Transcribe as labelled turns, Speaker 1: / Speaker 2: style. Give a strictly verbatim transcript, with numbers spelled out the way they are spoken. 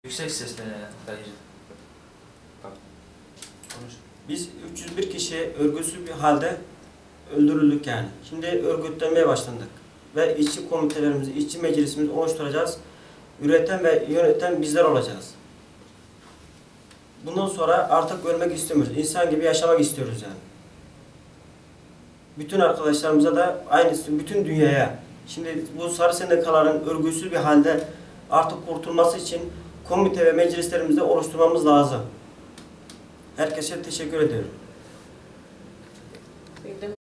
Speaker 1: Yüksek sesle dayıcım. Konuş.
Speaker 2: Biz üç yüz bir kişi örgütsüz bir halde öldürüldük yani. Şimdi örgütlenmeye başladık. Ve işçi komitelerimizi, işçi meclisimizi oluşturacağız. Üreten ve yöneten bizler olacağız. Bundan sonra artık ölmek istemiyoruz. İnsan gibi yaşamak istiyoruz yani. Bütün arkadaşlarımıza da aynısı, bütün dünyaya. Şimdi bu sarı sendikaların örgütsüz bir halde artık kurtulması için komite ve meclislerimizde oluşturmamız lazım. Herkese teşekkür ediyorum.